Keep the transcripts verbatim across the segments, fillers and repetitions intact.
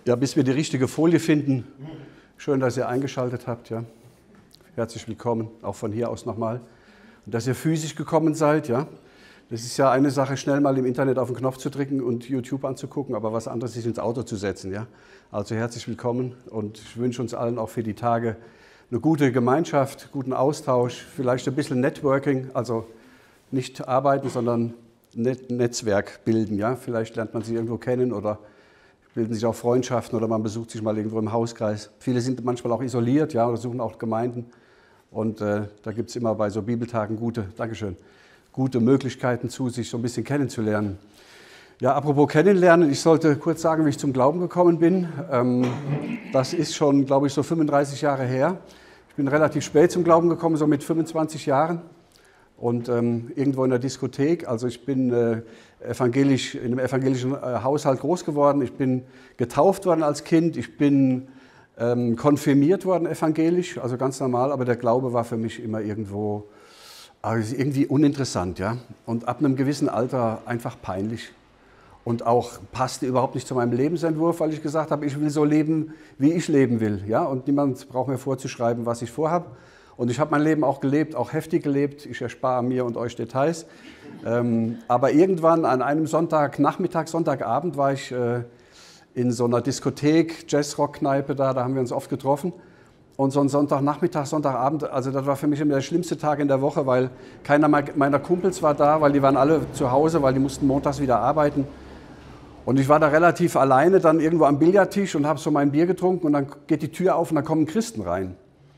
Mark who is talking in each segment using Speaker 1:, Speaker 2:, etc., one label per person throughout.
Speaker 1: Ja, bis wir die richtige Folie finden. Schön, dass ihr eingeschaltet habt. Ja. Herzlich willkommen, auch von hier aus nochmal. Und dass ihr physisch gekommen seid. Ja. Das ist ja eine Sache, schnell mal im Internet auf den Knopf zu drücken und YouTube anzugucken, aber was anderes ist, ins Auto zu setzen. Ja. Also herzlich willkommen und ich wünsche uns allen auch für die Tage eine gute Gemeinschaft, guten Austausch, vielleicht ein bisschen Networking, also nicht arbeiten, sondern Net Netzwerk bilden. Ja. Vielleicht lernt man sich irgendwo kennen oder bilden sich auch Freundschaften oder man besucht sich mal irgendwo im Hauskreis. Viele sind manchmal auch isoliert, ja, oder suchen auch Gemeinden. Und äh, da gibt es immer bei so Bibeltagen gute, Dankeschön, gute Möglichkeiten zu, sich so ein bisschen kennenzulernen. Ja, apropos kennenlernen, ich sollte kurz sagen, wie ich zum Glauben gekommen bin. Ähm, das ist schon, glaube ich, so fünfunddreißig Jahre her. Ich bin relativ spät zum Glauben gekommen, so mit fünfundzwanzig Jahren. Und ähm, irgendwo in der Diskothek, also ich bin äh, evangelisch, in einem evangelischen äh, Haushalt groß geworden, ich bin getauft worden als Kind, ich bin ähm, konfirmiert worden evangelisch, also ganz normal, aber der Glaube war für mich immer irgendwo, also irgendwie uninteressant, ja, und ab einem gewissen Alter einfach peinlich und auch passte überhaupt nicht zu meinem Lebensentwurf, weil ich gesagt habe, ich will so leben, wie ich leben will, ja, und niemand braucht mir vorzuschreiben, was ich vorhabe. Und ich habe mein Leben auch gelebt, auch heftig gelebt. Ich erspare mir und euch Details. Ähm, aber irgendwann an einem Sonntagnachmittag, Sonntagabend war ich äh, in so einer Diskothek, Jazz-Rock-Kneipe da, da haben wir uns oft getroffen. Und so ein Sonntagnachmittag, Sonntagabend, also das war für mich immer der schlimmste Tag in der Woche, weil keiner meiner Kumpels war da, weil die waren alle zu Hause, weil die mussten montags wieder arbeiten. Und ich war da relativ alleine dann irgendwo am Billardtisch und habe so mein Bier getrunken und dann geht die Tür auf und dann kommen Christen rein.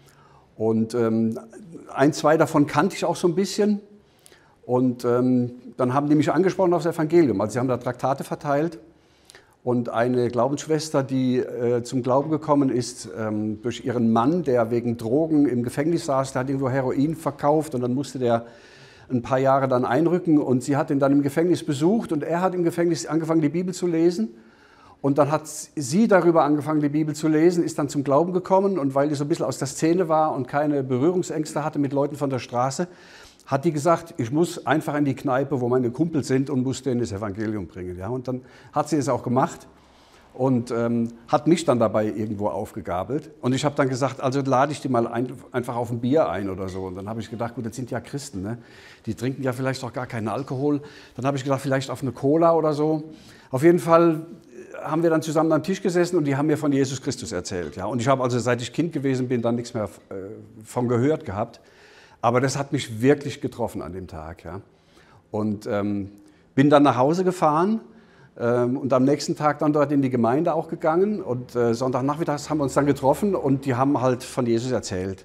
Speaker 1: Und ähm, ein, zwei davon kannte ich auch so ein bisschen. Und ähm, dann haben die mich angesprochen aufs Evangelium. Also sie haben da Traktate verteilt. Und eine Glaubensschwester, die äh, zum Glauben gekommen ist ähm, durch ihren Mann, der wegen Drogen im Gefängnis saß, der hat irgendwo Heroin verkauft und dann musste der ein paar Jahre dann einrücken. Und sie hat ihn dann im Gefängnis besucht und er hat im Gefängnis angefangen, die Bibel zu lesen. Und dann hat sie darüber angefangen, die Bibel zu lesen, ist dann zum Glauben gekommen und weil die so ein bisschen aus der Szene war und keine Berührungsängste hatte mit Leuten von der Straße, hat die gesagt, ich muss einfach in die Kneipe, wo meine Kumpel sind und muss denen das Evangelium bringen. Ja, und dann hat sie es auch gemacht und ähm, hat mich dann dabei irgendwo aufgegabelt. Und ich habe dann gesagt, also lade ich die mal ein, einfach auf ein Bier ein oder so. Und dann habe ich gedacht, gut, das sind ja Christen, ne? Die trinken ja vielleicht auch gar keinen Alkohol. Dann habe ich gedacht, vielleicht auf eine Cola oder so. Auf jeden Fall haben wir dann zusammen am Tisch gesessen und die haben mir von Jesus Christus erzählt. Ja. Und ich habe also, seit ich Kind gewesen bin, dann nichts mehr äh, von gehört gehabt. Aber das hat mich wirklich getroffen an dem Tag. Ja. Und ähm, bin dann nach Hause gefahren ähm, und am nächsten Tag dann dort in die Gemeinde auch gegangen. Und äh, Sonntagnachmittags haben wir uns dann getroffen und die haben halt von Jesus erzählt.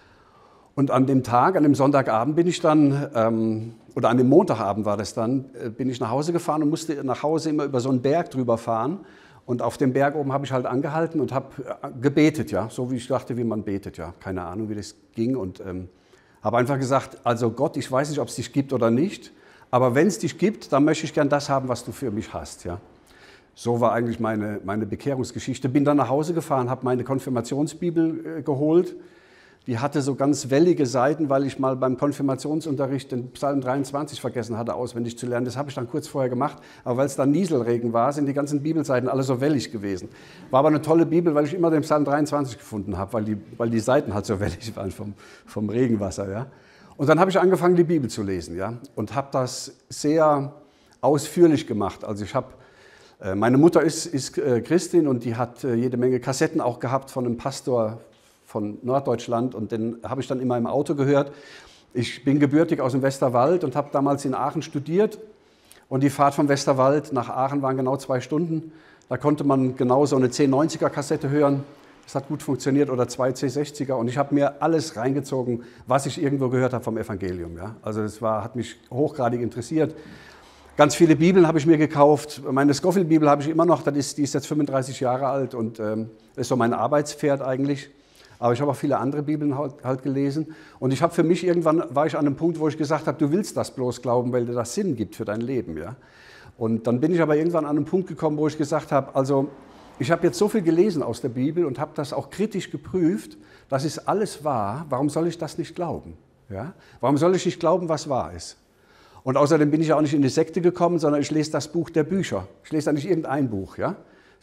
Speaker 1: Und an dem Tag, an dem Sonntagabend bin ich dann, ähm, oder an dem Montagabend war das dann, äh, bin ich nach Hause gefahren und musste nach Hause immer über so einen Berg drüber fahren. Und auf dem Berg oben habe ich halt angehalten und habe äh, gebetet, ja, so wie ich dachte, wie man betet, ja. Keine Ahnung, wie das ging und ähm, habe einfach gesagt, also Gott, ich weiß nicht, ob es dich gibt oder nicht, aber wenn es dich gibt, dann möchte ich gern das haben, was du für mich hast, ja. So war eigentlich meine, meine Bekehrungsgeschichte. Bin dann nach Hause gefahren, habe meine Konfirmationsbibel äh, geholt. Die hatte so ganz wellige Seiten, weil ich mal beim Konfirmationsunterricht den Psalm dreiundzwanzig vergessen hatte, auswendig zu lernen. Das habe ich dann kurz vorher gemacht. Aber weil es dann Nieselregen war, sind die ganzen Bibelseiten alle so wellig gewesen. War aber eine tolle Bibel, weil ich immer den Psalm dreiundzwanzig gefunden habe, weil die, weil die Seiten halt so wellig waren vom, vom Regenwasser. Ja. Und dann habe ich angefangen, die Bibel zu lesen, ja, und habe das sehr ausführlich gemacht. Also ich habe, äh, meine Mutter ist, ist äh, Christin und die hat äh, jede Menge Kassetten auch gehabt von einem Pastor von Norddeutschland und den habe ich dann immer im Auto gehört. Ich bin gebürtig aus dem Westerwald und habe damals in Aachen studiert und die Fahrt vom Westerwald nach Aachen waren genau zwei Stunden. Da konnte man genau so eine zehn neunziger Kassette hören, das hat gut funktioniert, oder zwei C sechziger und ich habe mir alles reingezogen, was ich irgendwo gehört habe vom Evangelium. Ja? Also das war, hat mich hochgradig interessiert. Ganz viele Bibeln habe ich mir gekauft. Meine Scofield-Bibel habe ich immer noch, das ist, die ist jetzt fünfunddreißig Jahre alt und ähm, ist so mein Arbeitspferd eigentlich. Aber ich habe auch viele andere Bibeln halt, halt gelesen. Und ich habe für mich irgendwann, war ich an einem Punkt, wo ich gesagt habe, du willst das bloß glauben, weil dir das Sinn gibt für dein Leben. Ja? Und dann bin ich aber irgendwann an einen Punkt gekommen, wo ich gesagt habe, also ich habe jetzt so viel gelesen aus der Bibel und habe das auch kritisch geprüft, das ist alles wahr, warum soll ich das nicht glauben? Ja? Warum soll ich nicht glauben, was wahr ist? Und außerdem bin ich auch nicht in die Sekte gekommen, sondern ich lese das Buch der Bücher. Ich lese da nicht irgendein Buch, ja?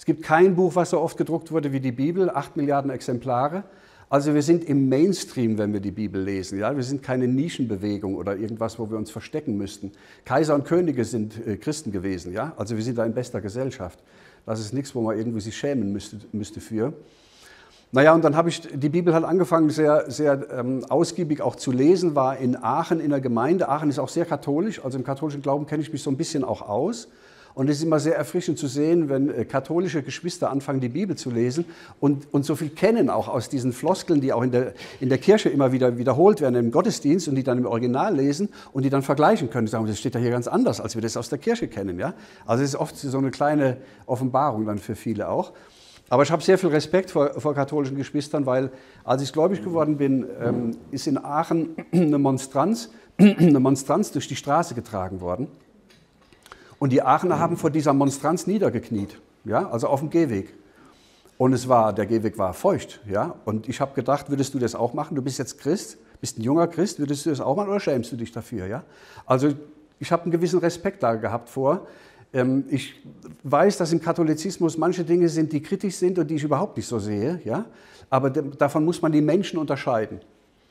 Speaker 1: Es gibt kein Buch, was so oft gedruckt wurde wie die Bibel, acht Milliarden Exemplare. Also wir sind im Mainstream, wenn wir die Bibel lesen. Ja? Wir sind keine Nischenbewegung oder irgendwas, wo wir uns verstecken müssten. Kaiser und Könige sind äh, Christen gewesen. Ja? Also wir sind da in bester Gesellschaft. Das ist nichts, wo man irgendwie sich schämen müsste, müsste für. Naja, und dann habe ich die Bibel halt angefangen, sehr, sehr ähm, ausgiebig auch zu lesen, war in Aachen in der Gemeinde. Aachen ist auch sehr katholisch, also im katholischen Glauben kenne ich mich so ein bisschen auch aus. Und es ist immer sehr erfrischend zu sehen, wenn äh, katholische Geschwister anfangen, die Bibel zu lesen und, und so viel kennen auch aus diesen Floskeln, die auch in der, in der Kirche immer wieder wiederholt werden im Gottesdienst und die dann im Original lesen und die dann vergleichen können. Die sagen, das steht ja hier ganz anders, als wir das aus der Kirche kennen. Ja? Also es ist oft so eine kleine Offenbarung dann für viele auch. Aber ich habe sehr viel Respekt vor, vor katholischen Geschwistern, weil als ich gläubig geworden bin, ähm, ist in Aachen eine Monstranz, eine Monstranz durch die Straße getragen worden. Und die Aachener haben vor dieser Monstranz niedergekniet, ja, also auf dem Gehweg. Und es war, der Gehweg war feucht. Ja? Und ich habe gedacht, würdest du das auch machen? Du bist jetzt Christ, bist ein junger Christ, würdest du das auch machen oder schämst du dich dafür? Ja? Also ich habe einen gewissen Respekt da gehabt vor. Ich weiß, dass im Katholizismus manche Dinge sind, die kritisch sind und die ich überhaupt nicht so sehe. Ja? Aber davon muss man die Menschen unterscheiden.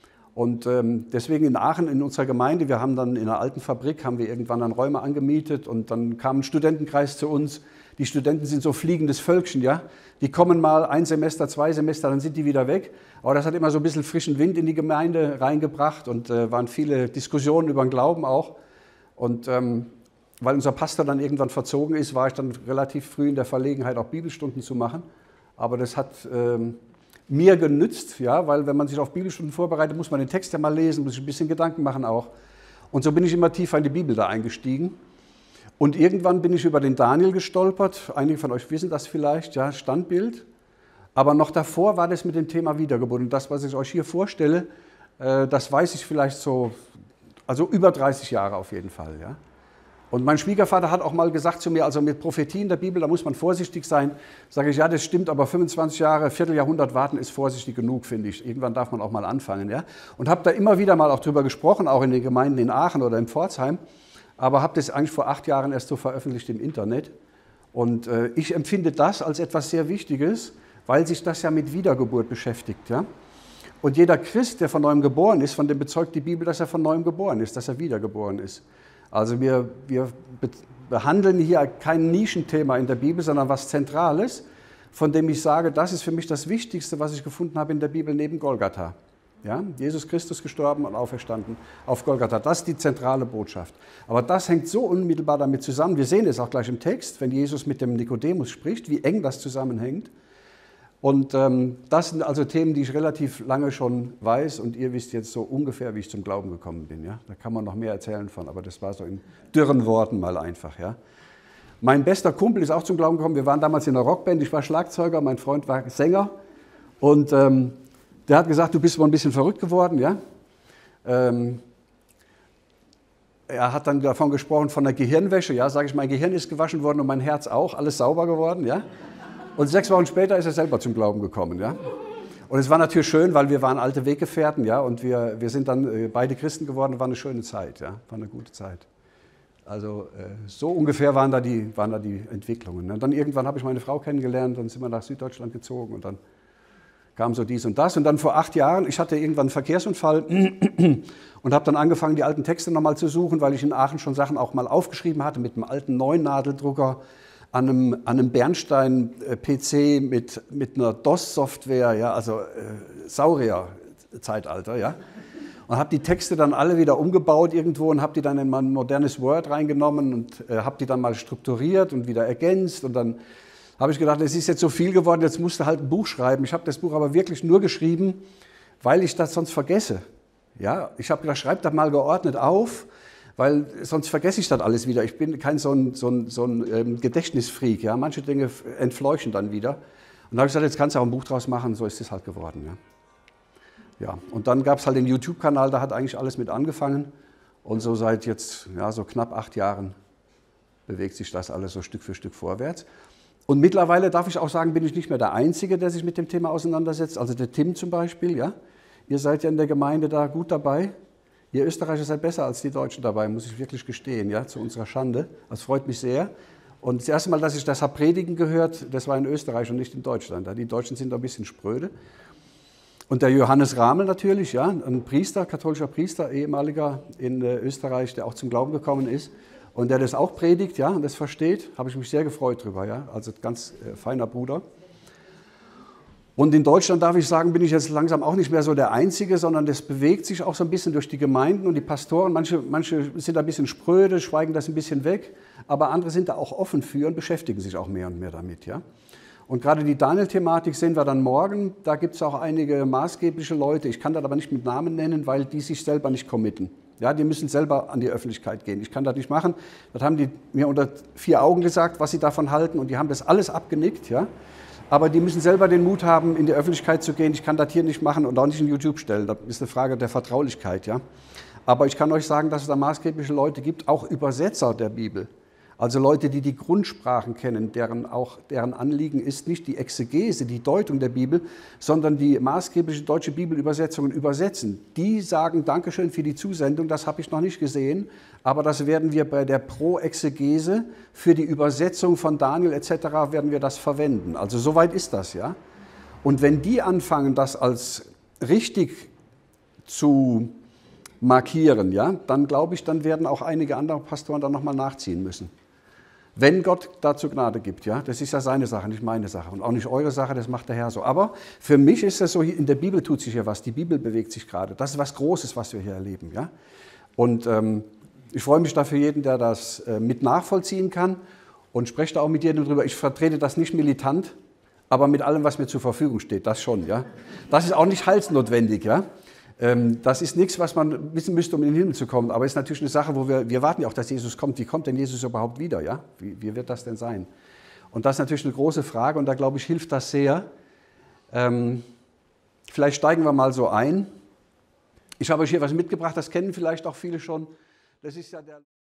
Speaker 1: Und deswegen in Aachen, in unserer Gemeinde, wir haben dann in einer alten Fabrik, haben wir irgendwann dann Räume angemietet und dann kam ein Studentenkreis zu uns. Die Studenten sind so fliegendes Völkchen, ja. Die kommen mal ein Semester, zwei Semester, dann sind die wieder weg. Aber das hat immer so ein bisschen frischen Wind in die Gemeinde reingebracht und äh, waren viele Diskussionen über den Glauben auch. Und ähm, weil unser Pastor dann irgendwann verzogen ist, war ich dann relativ früh in der Verlegenheit, auch Bibelstunden zu machen. Aber das hat ähm, mir genützt, ja, weil wenn man sich auf Bibelstunden vorbereitet, muss man den Text ja mal lesen, muss sich ein bisschen Gedanken machen auch. Und so bin ich immer tiefer in die Bibel da eingestiegen. Und irgendwann bin ich über den Daniel gestolpert. Einige von euch wissen das vielleicht, ja, Standbild. Aber noch davor war das mit dem Thema Wiedergeburt. Und das, was ich euch hier vorstelle, äh, das weiß ich vielleicht so, also über dreißig Jahre auf jeden Fall, ja. Und mein Schwiegervater hat auch mal gesagt zu mir, also mit Prophetien der Bibel, da muss man vorsichtig sein. Sage ich, ja, das stimmt, aber fünfundzwanzig Jahre, Vierteljahrhundert warten ist vorsichtig genug, finde ich. Irgendwann darf man auch mal anfangen. Ja? Und habe da immer wieder mal auch drüber gesprochen, auch in den Gemeinden in Aachen oder in Pforzheim. Aber habe das eigentlich vor acht Jahren erst so veröffentlicht im Internet. Und äh, ich empfinde das als etwas sehr Wichtiges, weil sich das ja mit Wiedergeburt beschäftigt. Ja? Und jeder Christ, der von Neuem geboren ist, von dem bezeugt die Bibel, dass er von Neuem geboren ist, dass er wiedergeboren ist. Also wir, wir behandeln hier kein Nischenthema in der Bibel, sondern was Zentrales, von dem ich sage, das ist für mich das Wichtigste, was ich gefunden habe in der Bibel neben Golgatha. Ja? Jesus Christus gestorben und auferstanden auf Golgatha. Das ist die zentrale Botschaft. Aber das hängt so unmittelbar damit zusammen. Wir sehen es auch gleich im Text, wenn Jesus mit dem Nikodemus spricht, wie eng das zusammenhängt. Und ähm, das sind also Themen, die ich relativ lange schon weiß und ihr wisst jetzt so ungefähr, wie ich zum Glauben gekommen bin. Ja? Da kann man noch mehr erzählen von, aber das war so in dürren Worten mal einfach. Ja? Mein bester Kumpel ist auch zum Glauben gekommen. Wir waren damals in einer Rockband, ich war Schlagzeuger, mein Freund war Sänger und ähm, der hat gesagt, du bist wohl ein bisschen verrückt geworden. Ja? Ähm, er hat dann davon gesprochen, von der Gehirnwäsche. Ja, sage ich, mein Gehirn ist gewaschen worden und mein Herz auch, alles sauber geworden. Ja? Und sechs Wochen später ist er selber zum Glauben gekommen. Ja? Und es war natürlich schön, weil wir waren alte Weggefährten, ja? Und wir, wir sind dann äh, beide Christen geworden. War eine schöne Zeit, ja? War eine gute Zeit. Also äh, so ungefähr waren da die, waren da die Entwicklungen. Ne? Und dann irgendwann habe ich meine Frau kennengelernt, dann sind wir nach Süddeutschland gezogen und dann kam so dies und das. Und dann vor acht Jahren, ich hatte irgendwann einen Verkehrsunfall und habe dann angefangen, die alten Texte nochmal zu suchen, weil ich in Aachen schon Sachen auch mal aufgeschrieben hatte mit einem alten Neunadeldrucker. An einem, an einem Bernstein-P C mit, mit einer DOS-Software, ja, also äh, Saurier-Zeitalter. Ja. Und habe die Texte dann alle wieder umgebaut irgendwo und habe die dann in mein modernes Word reingenommen und äh, habe die dann mal strukturiert und wieder ergänzt. Und dann habe ich gedacht, es ist jetzt so viel geworden, jetzt musst du halt ein Buch schreiben. Ich habe das Buch aber wirklich nur geschrieben, weil ich das sonst vergesse. Ja. Ich habe gedacht, schreib das mal geordnet auf, weil sonst vergesse ich das alles wieder. Ich bin kein so ein, so ein, so ein ähm, Gedächtnisfreak. Ja? Manche Dinge entfleuchen dann wieder. Und da habe ich gesagt, jetzt kannst du auch ein Buch draus machen. So ist es halt geworden. Ja, ja. Und dann gab es halt den YouTube-Kanal, da hat eigentlich alles mit angefangen. Und so seit jetzt ja, so knapp acht Jahren bewegt sich das alles so Stück für Stück vorwärts. Und mittlerweile, darf ich auch sagen, bin ich nicht mehr der Einzige, der sich mit dem Thema auseinandersetzt. Also der Tim zum Beispiel. Ja? Ihr seid ja in der Gemeinde da gut dabei. Ihr Österreicher seid besser als die Deutschen dabei, muss ich wirklich gestehen, ja, zu unserer Schande. Das freut mich sehr. Und das erste Mal, dass ich das habe predigen gehört, das war in Österreich und nicht in Deutschland. Die Deutschen sind da ein bisschen spröde. Und der Johannes Ramel natürlich, ja, ein Priester, katholischer Priester, ehemaliger in Österreich, der auch zum Glauben gekommen ist und der das auch predigt, ja, und das versteht, habe ich mich sehr gefreut drüber, ja, also ganz äh, feiner Bruder. Und in Deutschland, darf ich sagen, bin ich jetzt langsam auch nicht mehr so der Einzige, sondern das bewegt sich auch so ein bisschen durch die Gemeinden und die Pastoren. Manche, manche sind da ein bisschen spröde, schweigen das ein bisschen weg, aber andere sind da auch offen für und beschäftigen sich auch mehr und mehr damit, ja. Und gerade die Daniel-Thematik sehen wir dann morgen. Da gibt es auch einige maßgebliche Leute, ich kann das aber nicht mit Namen nennen, weil die sich selber nicht committen. Ja, die müssen selber an die Öffentlichkeit gehen. Ich kann das nicht machen. Das haben die mir unter vier Augen gesagt, was sie davon halten, und die haben das alles abgenickt. Ja. Aber die müssen selber den Mut haben, in die Öffentlichkeit zu gehen. Ich kann das hier nicht machen und auch nicht in YouTube stellen. Das ist eine Frage der Vertraulichkeit. Ja. Aber ich kann euch sagen, dass es da maßgebliche Leute gibt, auch Übersetzer der Bibel. Also Leute, die die Grundsprachen kennen, deren, auch, deren Anliegen ist nicht die Exegese, die Deutung der Bibel, sondern die maßgebliche deutsche Bibelübersetzungen übersetzen. Die sagen, Dankeschön für die Zusendung, das habe ich noch nicht gesehen, aber das werden wir bei der Pro-Exegese für die Übersetzung von Daniel et cetera werden wir das verwenden. Also soweit ist das, ja. Und wenn die anfangen, das als richtig zu markieren, ja, dann glaube ich, dann werden auch einige andere Pastoren dann nochmal nachziehen müssen. Wenn Gott dazu Gnade gibt, ja, das ist ja seine Sache, nicht meine Sache und auch nicht eure Sache, das macht der Herr so. Aber für mich ist es so, in der Bibel tut sich ja was, die Bibel bewegt sich gerade. Das ist was Großes, was wir hier erleben, ja. Und ähm, ich freue mich da für jeden, der das äh, mit nachvollziehen kann, und spreche da auch mit jedem drüber. Ich vertrete das nicht militant, aber mit allem, was mir zur Verfügung steht, das schon, ja. Das ist auch nicht heilsnotwendig, ja. Das ist nichts, was man wissen müsste, um in den Himmel zu kommen. Aber es ist natürlich eine Sache, wo wir, wir warten ja auch, dass Jesus kommt. Wie kommt denn Jesus überhaupt wieder? Ja? Wie, wie wird das denn sein? Und das ist natürlich eine große Frage, und da, glaube ich, hilft das sehr. Ähm, vielleicht steigen wir mal so ein. Ich habe euch hier was mitgebracht, das kennen vielleicht auch viele schon. Das ist ja der